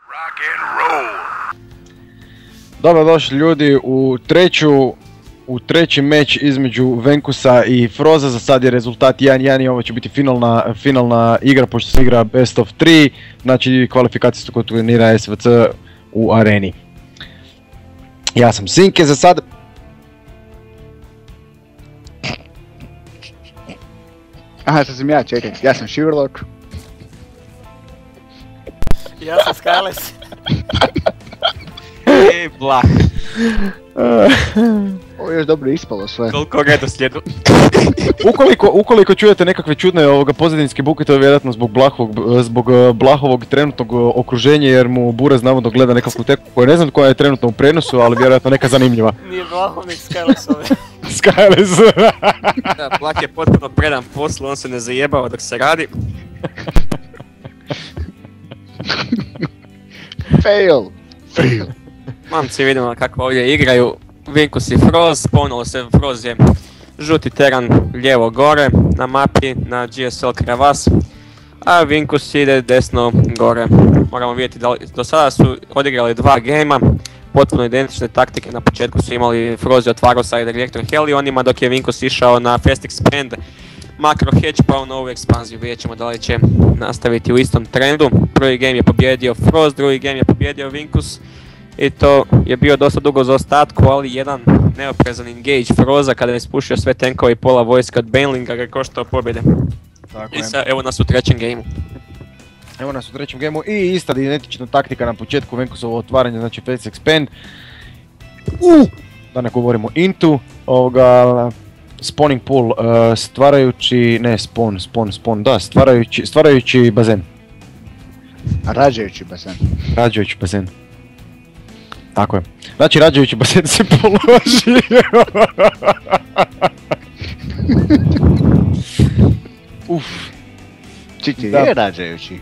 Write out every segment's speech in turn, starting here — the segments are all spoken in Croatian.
Dobrodošli ljudi u treći meč između Venkusa i Froza. Za sad je rezultat 1-1 i ovo će biti finalna igra pošto se igra best of 3, znači kvalifikacijskog turnira SVC u areni. Ja sam Sinke za sad. Aha, sad sam ja, čekaj, ja sam Shiverlock. Ja sam Skyles. Blah. Ovo je još dobro ispalo sve. Koliko redoslijedu. Ukoliko čujete nekakve čudne pozadinske buke, to je vjerojatno zbog Blahovog trenutnog okruženja, jer mu Buraz navodno gleda nekakvu teku koju ne znam koja je trenutno u prenosu, ali vjerojatno neka zanimljiva. Nije Blahov, nek Skyles ove. Skyles. Da, Blah je potpuno predan poslu, on se ne zajebava dok se radi. Fail. Mamci, vidimo kako ovdje igraju Venkus i Froz. Ponovno se Froz je žuti teran lijevo gore na mapi na GSL Kravas, a Venkus ide desno gore. Moramo vidjeti da li, do sada su odigrali dva gejma, potpuno identične taktike. Na početku su imali Froz je otvarao sa Reaktor Helionima, dok je Venkus išao na Fast Expand Macro Hedge pa u novu ekspanziju. Vidjet ćemo da li će nastaviti u istom trendu. Prvi game je pobjedio Froz, drugi game je pobjedio Venkus. I to je bio dosta dugo za ostatku, ali jedan neoprezan engage Froza kada je ispušio sve tenkove i pola vojska od Banelinga ga je koštao pobjede. Tako I sad, evo nas u trećem gameu. Evo nas u trećem gameu i ista identična taktika na početku Venkusovo otvaranje, znači Fast Expand. Da ne govorimo into, spawning pool, stvarajući bazen. Rađajući bazen. Tako je. Znači rađajući bazen se položi. Čekaj, je rađajući?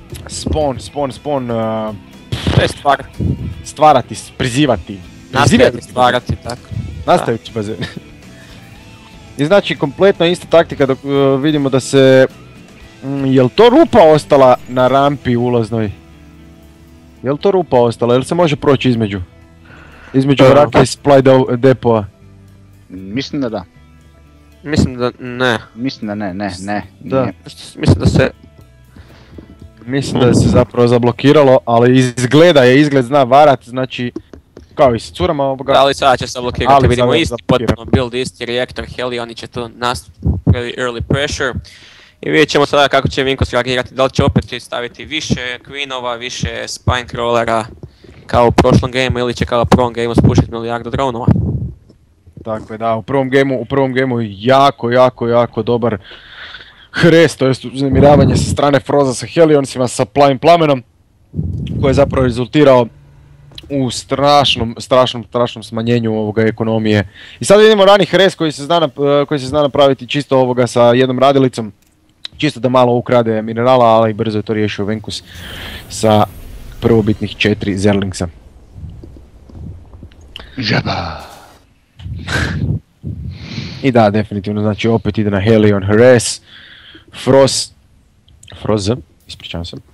Spawn, To je stvarati, prizivati. nastaviti stvarati, tako. Nastajući bazen. I znači kompletno ista taktika dok vidimo da se... Jel to rupa ostala na rampi ulaznoj? Jel to rupa ostala, jel se može proći između vraka i supply depoa? Mislim da da. Mislim da ne. Mislim da ne. Da. Mislim da se... Mislim da se zapravo zablokiralo, ali izgled zna varat, znači... Kao i s curama ovoga... Ali sada će se blokirati, Ali vidimo sada isti zablokira. potpuno build, isti reaktor, Helioni će tu nastaviti early pressure. I vidjet ćemo sada kako će Venkus reagirati, da li će opet staviti više Queenova, više Spine Crawlera kao u prošlom gameu ili će kao u prvom gameu spušiti milijardu dronova. Tako je, da, u prvom gameu jako dobar hres, to jest uznemiravanje sa strane Froza sa Helioncima, sa plavim plamenom, koji je zapravo rezultirao u strašnom smanjenju ovoga ekonomije. I sad vidimo rani hres koji se zna napraviti čisto ovoga sa jednom radilicom, čisto da malo ukrade minerala, ali brzo je to riješio Venkus sa prvobitnih 4 Zerlingsa. Žaba. I da, definitivno, znači opet ide na Helion Harass, Froz, ispričavam se.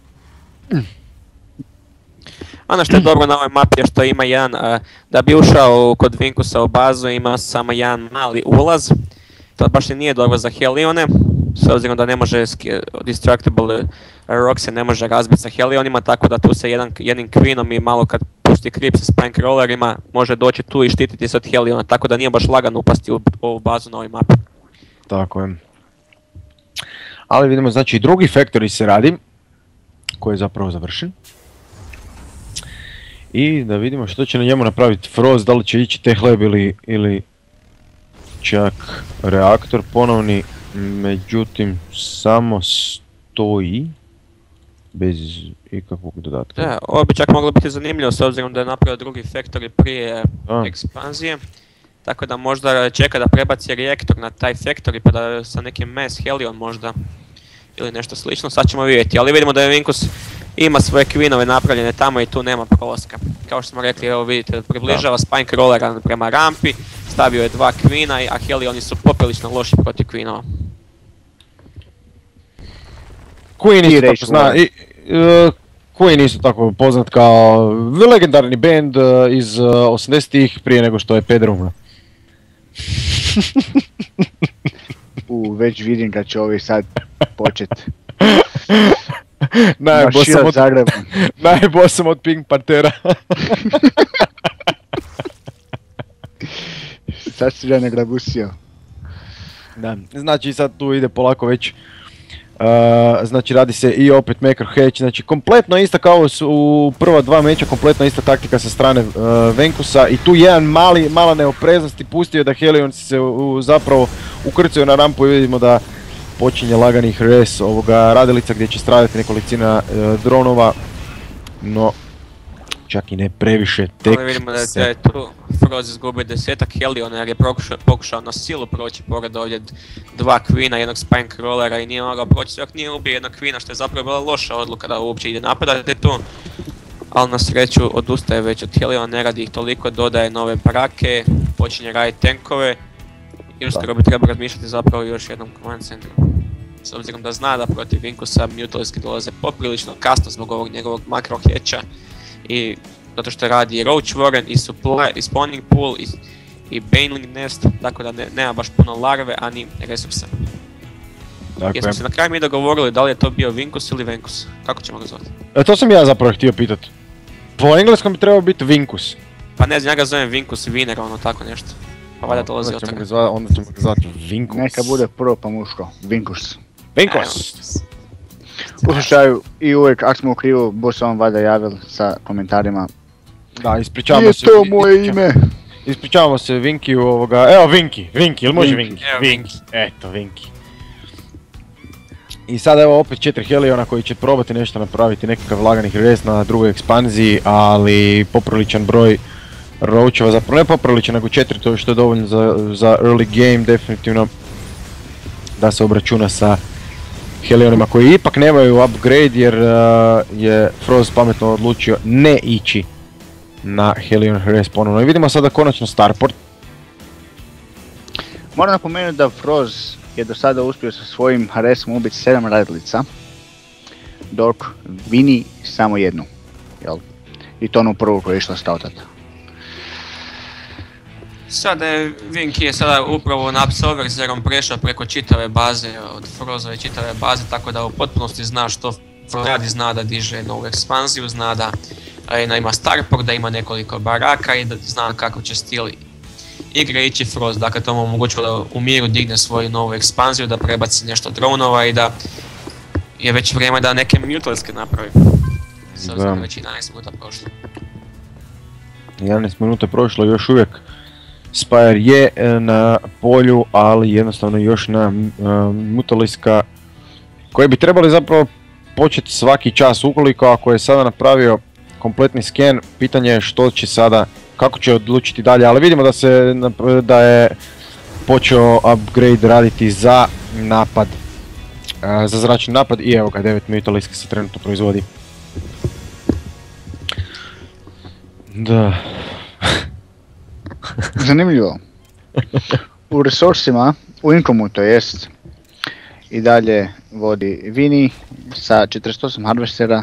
Ono što je dobro na ovoj mapi je što ima jedan, da bi ušao kod Venkusa u bazu ima samo jedan mali ulaz. To baš i nije dobro za Helione, s obzirom da ne može Destructible Rock se ne može razbiti sa Helionima, tako da tu se jednim Queenom i malo kad pusti creep sa Spine Crawlerima može doći tu i štititi se od Heliona, tako da nije baš lagano upasti u ovu bazu na ovoj mapi. Tako je. Ali vidimo, znači i drugi Factory se radi, koji je zapravo završen. I da vidimo što će na njemu napraviti Froz, da li će ići Tech Lab ili čak reaktor ponovni, međutim samo stoji bez ikakvog dodatka. Da, ovo bi čak moglo biti zanimljivo s obzirom da je napravio drugi Factory prije ekspanzije. Tako da možda čeka da prebaci reaktor na taj Factory pa da sa nekim Mass Helion možda ili nešto slično, sad ćemo vidjeti, ali vidimo da je Venkus ima svoje Queenove napravljene tamo i tu nema prolaska. Kao što smo rekli, evo vidite, približava Spine Crawlera prema rampi, stavio je dva Queena, a Helioni su poprilično loši protiv Queenova. Queen isto tako zna, Queen isto tako poznat kao legendarni band iz 80-ih prije nego što je Pedro umro. Već vidim kad će ovi sad počet. Najbolj Zagrebom. Najbolj sam od Pink Panthera. Sad si ga nagrabusio. Da, znači sad tu ide polako već, znači radi se i opet Maker Hatch, znači kompletno ista kao su u prva dva meča, kompletno ista taktika sa strane Venkusa i tu jedan mala neopreznost i pustio da Helion se zapravo ukrcaju na rampu i vidimo da počinje lagani res ovoga radilica gdje će stradati nekolicina dronova, no čak i ne previše, tek ali vidimo da je tu Froz izgubio 10-ak Heliona jer je pokušao na silu proći pored ovdje dva Queena, jednog Spine Crawlera i nije mogao proći, čak nije ubio jednog Queena što je zapravo bila loša odluka da uopće ide napadati tu. Ali na sreću odustaje već od Heliona, ne radi ih toliko, dodaje nove barake, počinje raditi tankove i uskoro bi trebao razmišljati zapravo još jednom command centru. S obzirom da zna da protiv Vinkusa Mutaliski dolaze poprilično kasno zbog ovog njegovog makro hatcha i zato što radi i Roach Warren, i Supply, i Spawning Pool, i Baneling Nest, tako da nema baš puno larve, a ni resursa. Jesmo se na kraju mi dogovorili da li je to bio Vinkus ili Venkus? Kako ćemo ga zvati? To sam ja zapravo htio pitat. Po engleskom bi trebao biti Vinkus. Pa ne znam, ja ga zovem Vinkus Wiener, ono tako nešto. Pa valjda dolazi od toga. Onda ćemo ga zvati Vinkus. Neka bude prvo pa muško, Vinkus. Vinkus! U slučaju i uvijek, ako smo u krivu, bo se on valjda javil sa komentarima. Da, ispričavamo se. Nije to moje ime! Ispričavamo se Vinkiju ovoga, evo Vinki, ili može Vinki? Evo Vinki, eto Vinki. I sada evo opet 4 Heliona koji će probati nešto napraviti, nekakav lagani res na drugoj ekspanziji, ali popriličan broj Roachova, zapravo ne popriličan nego 4, to što je dovoljno za early game definitivno da se obračuna sa Helionima koji ipak nemaju upgrade jer je Froz pametno odlučio ne ići na Helion res ponovno. I vidimo sada konačno Starport. Moram napomenuti da Froz je do sada uspio sa svojim Haresom ubiti 7 radilica, dok Vini samo jednu, jel? I to onu prvu koju je išla stautata. Sada je Vinki sada upravo na Absolverzerom prešao preko čitave baze, od Frozove čitave baze, tako da u potpunosti zna što radi, zna da diže novu ekspanziju, zna da ima Starport, da ima nekoliko baraka i da zna kako će stil igre ići Froz, dakle to mu omogućilo da u miru digne svoju novu ekspanziju, da prebaci nešto dronova i da je već vrijeme da neke mutalske napravi. S obzirom već 11 minuta prošlo. 11 minuta prošlo, još uvijek Spire je na polju, ali jednostavno još na Mutaliska koji bi trebali zapravo početi svaki čas. Ukoliko ako je sada napravio kompletni scan, pitanje je što će sada, kako će odlučiti dalje, ali vidimo da je počeo upgrade raditi za napad, za zračni napad i evo ga 9 Mutaliska se trenutno proizvodi. Da. Zanimljivo. U resursima, u Incomu to jest, i dalje vodi Vini sa 48 harvestera,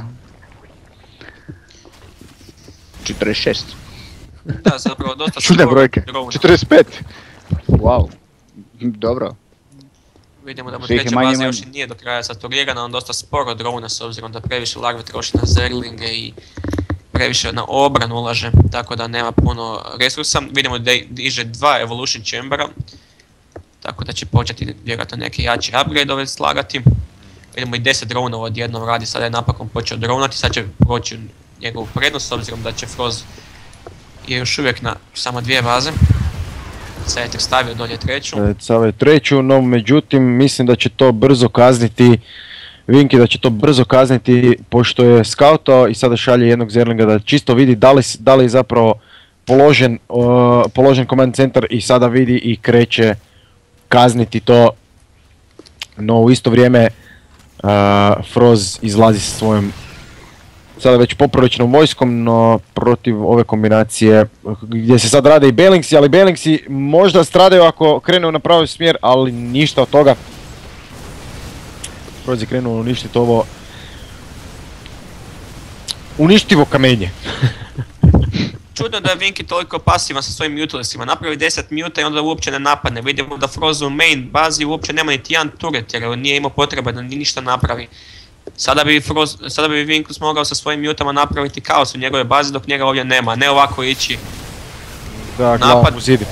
46. Da, zapravo dosta čudne brojke. 45! Wow, dobro. Vidimo da mu treća baza još i nije do kraja saturirana, on dosta sporo drona s obzirom da previše larve troši na zerlinge i previše na obranu ulaže, tako da nema puno resursa. Vidimo da diže 2 Evolution Chambera, tako da će početi vjerojatno neke jače upgrade-ove slagati. Vidimo i 10 dronova odjednom radi, sada je napokon počeo dronati, sad će proći njegovu prednost s obzirom da će Froz je još uvijek na samo 2 baze. Sad je tek stavio dolje treću. Stavio treću, no međutim mislim da će to brzo kazniti Vinki, da će to brzo kazniti pošto je skautao i sada šalje jednog zerlinga da čisto vidi da li je zapravo položen command center i sada vidi i kreće kazniti to. No u isto vrijeme Froz izlazi sa svojom sada već popriličnom vojskom, no protiv ove kombinacije gdje se sad rade i Balingsi, ali Balingsi možda stradaju ako krenu na pravi smjer, ali ništa od toga. Froz je krenuo uništiti ovo uništivo kamenje. Čudno da je Vinky toliko pasivan sa svojim mutilesima, napravi 10 muta i onda uopće ne napadne. Vidimo da Froz u main bazi uopće nema niti jedan turret jer nije imao potrebe da ni ništa napravi. Sada bi Vinkus mogao sa svojim mutama napraviti kaos u njegove bazi dok njega ovdje nema, ne ovako ići. Da, glavom u zidi.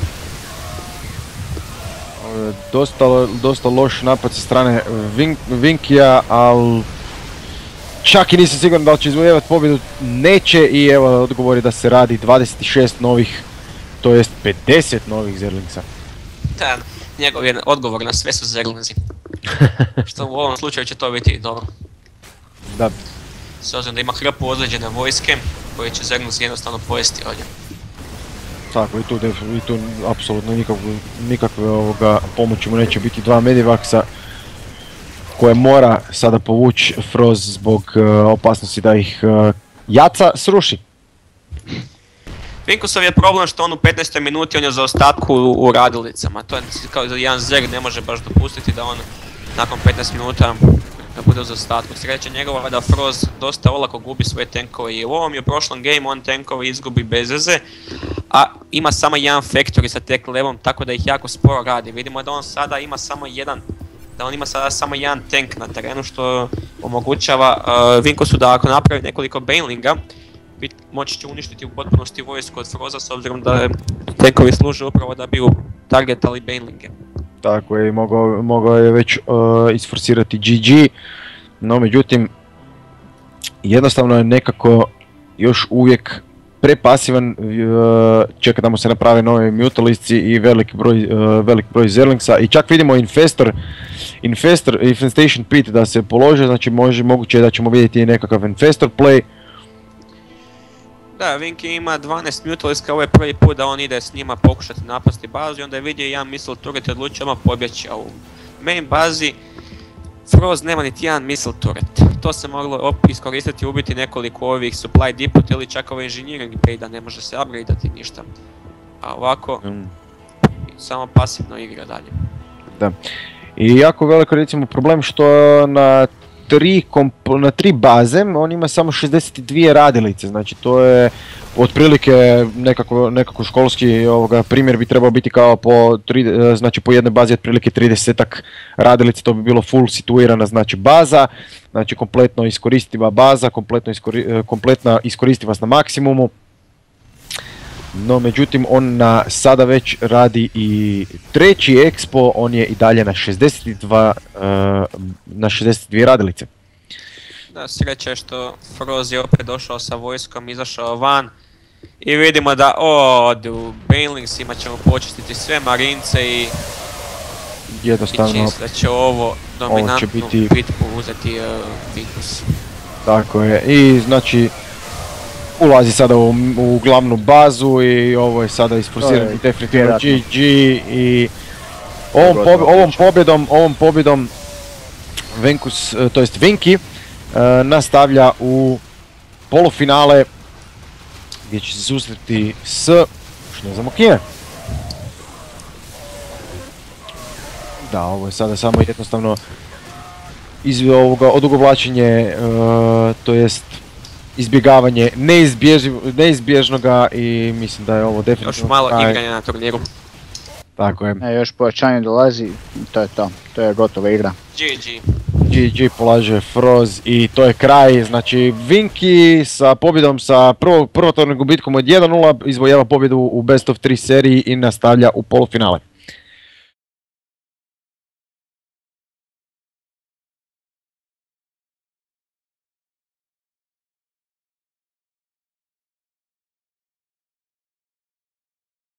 Dosta loš napad sa strane Vinkija, ali čak i nisam siguran da li će izvojevati pobjedu, neće i evo odgovori da se radi 26 novih, to jest 50 novih Zerlingsa. Da, njegov je odgovor na sve su Zerlingsi. Što u ovom slučaju će to biti dobro. Da. S obzirom da ima hrpu ozlijeđene vojske koje će Zerlings jednostavno pojesti ovdje. Tako, i tu apsolutno nikakve pomoći mu neće biti. Dva Medivaksa koje mora sada povući Froz zbog opasnosti da ih Jaca sruši. Vinkusov je problem što on u 15. minuti on je za ostatku u radilicama. To je kao jedan Zerg ne može baš dopustiti da on nakon 15 minuta da bude u zaostatku. Sreća njegova je da Froz dosta olako gubi svoje tenkove i u ovom i u prošlom gameu on tenkove izgubi bez veze, a ima samo jedan factory sa tech levelom tako da ih jako sporo radi. Vidimo da on sada ima samo jedan tank na terenu što omogućava Vinkusu da ako napravi nekoliko Banelinga moći će uništiti u potpunosti vojsku od Froza s obzirom da tankovi služe upravo da bi targetali Banelinge. Tako je, mogao je već isforsirati GG, no međutim jednostavno je nekako još uvijek prepasivan, čeka da mu se naprave nove mutalisci i velik broj Zerlingsa i čak vidimo Infestation Pit da se polože, znači moguće je da ćemo vidjeti nekakav Infestor play. Da, Vinky ima 12 mutaliska, ovo je prvi put da on ide s njima pokušati napasti bazu i onda je vidio jedan missile turret i odlučio odmah pobjeći, a u main bazi Froz nema niti jedan missile turret. To se moglo iskoristiti i ubiti nekoliko ovih supply depot ili čak ovaj engineering upgrade, ne može se upgradeati ništa. A ovako, samo pasivno igra dalje. Da. I jako veliko recimo problem što na tri baze on ima samo 62 radilice, znači to je otprilike nekako školski primjer bi trebao biti kao znači po jednoj bazi otprilike 30-ak radilice, to bi bilo full situirana znači baza, znači kompletno iskoristiva baza, kompletna iskoristivost na maksimumu. No međutim on sada već radi i treći Expo, on je i dalje na 62 radilice. Da, sreća je što Froz je opet došao sa vojskom, izašao van i vidimo da u Banelingsima ćemo počistiti sve marince i jednostavno da će ovo dominantnu bitku uzeti Vinkus. Tako je, i znači ulazi sada u glavnu bazu i ovo je sada isforsirani definitivno GG i ovom pobjedom Vinkus, to jest Vinky, nastavlja u polufinale gdje će se susreti s, ne znamo kime. Da, ovo je sada samo jednostavno odugovlačenje, to jest izbjegavanje neizbježnoga i mislim da je ovo definitivno... Još malo igranja na turniru. Tako je. Još pojačanje dolazi i to je to. To je gotova igra. GG polaže Froz i to je kraj. Znači Vinky sa pobjedom sa prvotvornim gubitkom od 1-0 izvojava pobjedu u Best of 3 seriji i nastavlja u polufinale.